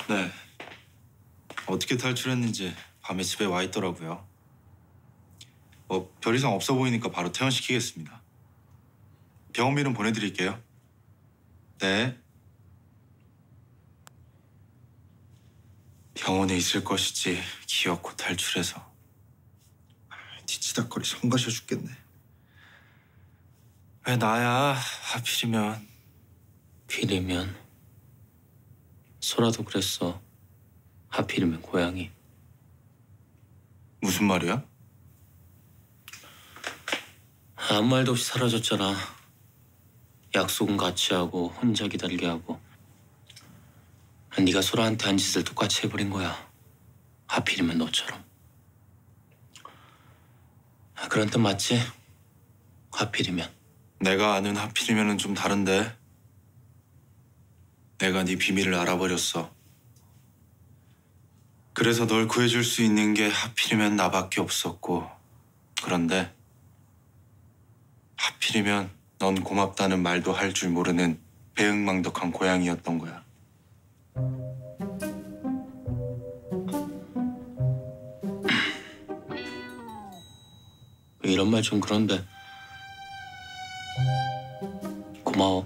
네. 어떻게 탈출했는지 밤에 집에 와 있더라고요. 별 이상 없어 보이니까 바로 퇴원시키겠습니다. 병원비는 보내드릴게요. 네. 병원에 있을 것이지 기어코 탈출해서. 뒤치다거리 성가셔 죽겠네. 왜 나야? 하필이면. 필이면 소라도 그랬어. 하필이면 고양이. 무슨 말이야? 아무 말도 없이 사라졌잖아. 약속은 같이 하고 혼자 기다리게 하고. 네가 소라한테 한 짓을 똑같이 해버린 거야. 하필이면 너처럼. 그런 뜻 맞지? 하필이면. 내가 아는 하필이면은 좀 다른데. 내가 네 비밀을 알아버렸어. 그래서 널 구해줄 수 있는 게 하필이면 나밖에 없었고. 그런데 하필이면 넌 고맙다는 말도 할 줄 모르는 배은망덕한 고양이였던 거야. 이런 말 좀 그런데 고마워.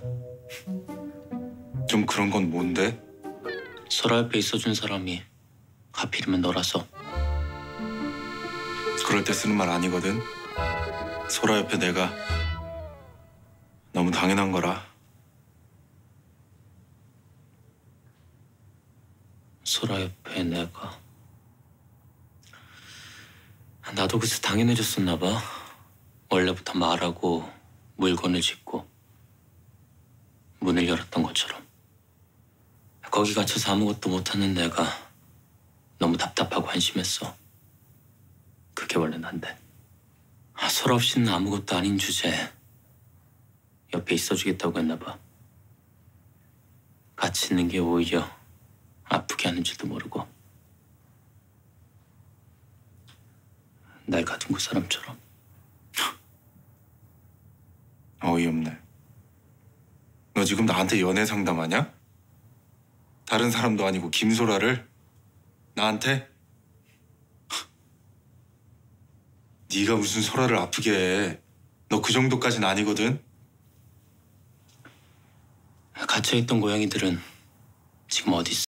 좀 그런 건 뭔데? 소라 옆에 있어준 사람이 하필이면 너라서. 그럴 때 쓰는 말 아니거든. 소라 옆에 내가 너무 당연한 거라. 소라 옆에 내가. 나도 그새 당연해졌었나 봐. 원래부터 말하고 물건을 짚고 문을 열었던 것처럼. 거기 갇혀서 아무것도 못하는 내가 너무 답답하고 한심했어. 그게 원래 난데. 소라 없이는 아무것도 아닌 주제에 옆에 있어주겠다고 했나 봐. 같이 있는 게 오히려 아프게 하는 줄도 모르고. 날 가둔 그 사람처럼. 어이없네. 너 지금 나한테 연애 상담하냐? 다른 사람도 아니고 김소라를? 나한테? 네가 무슨 소라를 아프게 해. 너 그 정도까진 아니거든. 갇혀있던 고양이들은 지금 어디 있어?